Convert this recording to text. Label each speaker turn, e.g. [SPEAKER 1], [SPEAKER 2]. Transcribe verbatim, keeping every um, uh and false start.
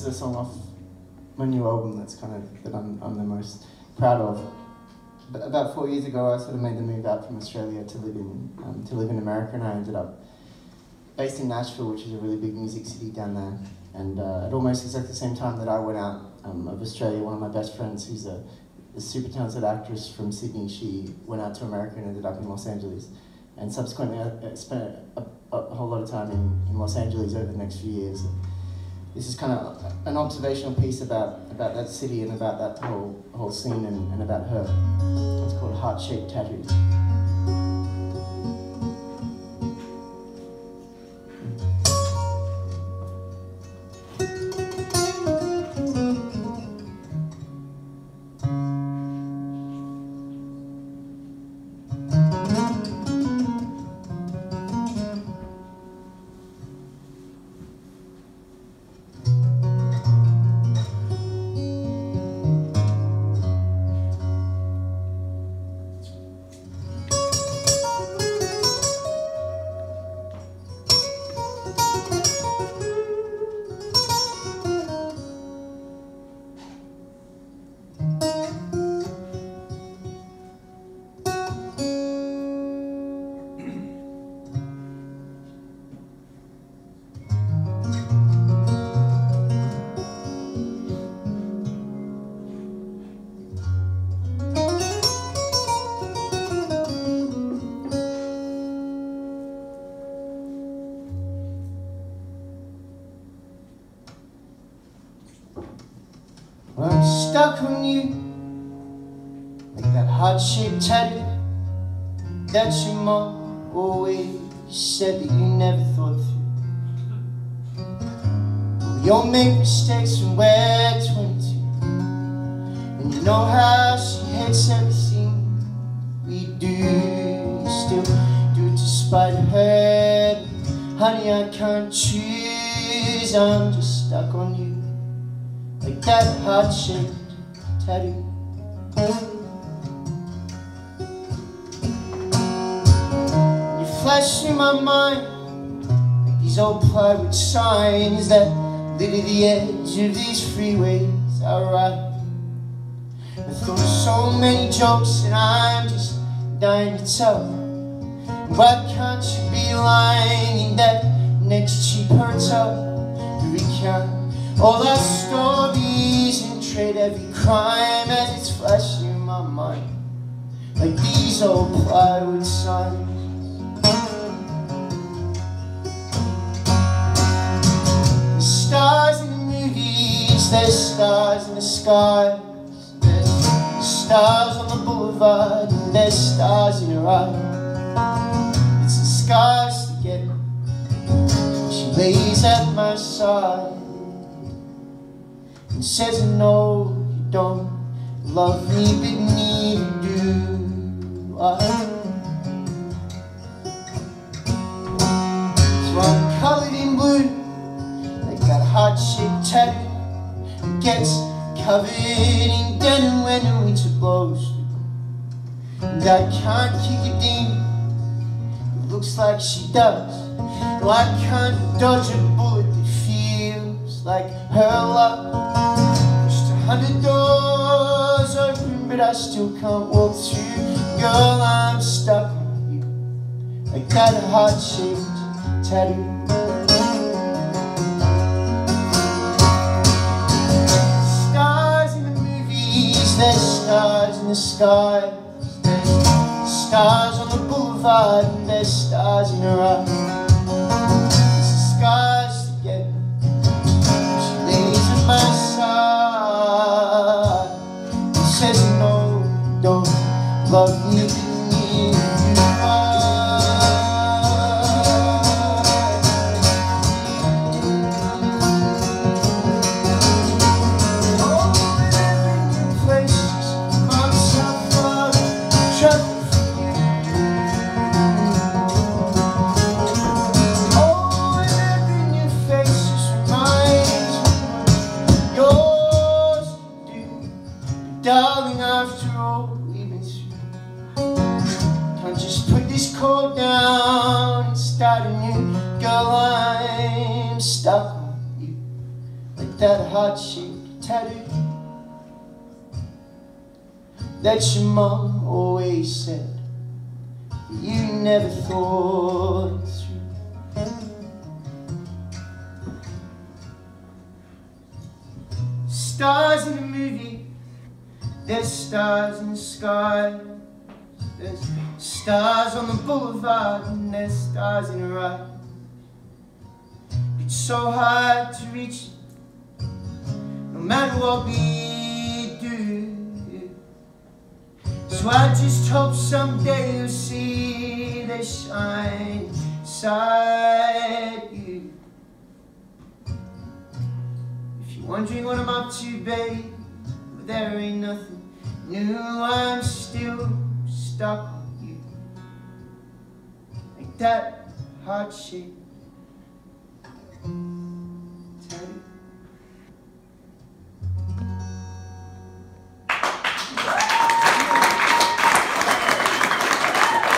[SPEAKER 1] the song off my new album that's kind of, that I'm, I'm the most proud of. But about four years ago, I sort of made the move out from Australia to live in, um, to live in America, and I ended up based in Nashville, which is a really big music city down there. And uh, at almost exactly the same time that I went out um, of Australia, one of my best friends, who's a, a super talented actress from Sydney, she went out to America and ended up in Los Angeles. And subsequently, I spent a, a, a whole lot of time in, in Los Angeles over the next few years. This is kind of an observational piece about, about that city and about that whole, whole scene and, and about her. It's called Heart-Shaped Tattoo. I'm stuck on you, like that heart-shaped tattoo that your mom always said that you never thought through. We all make mistakes when we're twenty-two, and you know how she hates everything we do. You still do it despite her. Honey, I can't choose, I'm just stuck on you, like that heart-shaped tattoo. You flash through my mind like these old plywood signs that litter the edge of these freeways I ride. I thought so many jokes and I'm just dying to tell. Why can't you be lying in that next cheap hotel to recount all our stories and trade every crime as it's flashing in my mind like these old plywood signs. The stars in the movies, there's stars in the skies, there's stars on the boulevard, and there's stars in her eyes. It's the scars that get me. She lays at my side and says, no, you don't love me, but neither do I. So I'm colored in blue, like that heart-shaped tattoo that gets covered in denim when the winter blows. And I can't kick a demon, it looks like she does. No, I can't dodge a bullet that feels like her love. Hundred doors open, but I still can't walk through. Girl, I'm stuck on you, like that heart-shaped tattoo. Stars in the movies, there's stars in the skies, there's stars on the boulevard, and there's stars in her eyes. It's the scars that get me. She lays at my side, says no, don't love me, you are. Oh, in every new place, myself far travel for you. Oh, in every new face just reminds me yours to do. Darling, after all we've been through, can't just put this cold down and start anew. Girl, I'm stuck on you, like that heart-shaped tattoo that your mom always said you never thought through. Stars in the movie, there's stars in the sky, there's stars on the boulevard, and there's stars in the ride. It's so hard to reach, no matter what we do. So I just hope someday you'll see they shine inside you. If you're wondering what I'm up to, babe, well, there ain't nothing new. I'm still stuck on you, like that heart-shaped